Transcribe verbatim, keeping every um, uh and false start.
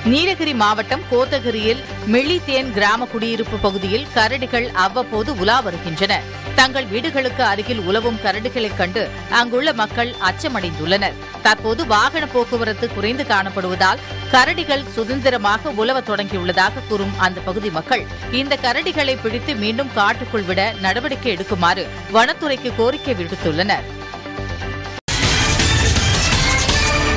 நீலகிரி மாவட்டம் கோத்தகிரியில் மிளித்தேன் கிராம குடியிருப்பு பகுதியில் கரடிகள் அவ்வப்போது உலா வருகின்றன. தங்கள் வீடுகளுக்கு அருகில் உலவும் கரடிகளைக் கண்டு அங்குள்ள மக்கள் அச்சமடைந்துள்ளனர். தற்போது வாகன போக்குவரத்து குறைந்து காணப்படுவதால் கரடிகள் சுதந்திரமாக உலவத் தொடங்கியுள்ளதாக கூறும் அந்த பகுதி மக்கள் இந்த கரடிகளை பிடித்து மீண்டும் காட்டுக்குள் விட நடவடிக்கை எடுக்குமாறு வனத்துறைக்கு கோரிக்கை விடுத்துள்ளனர்.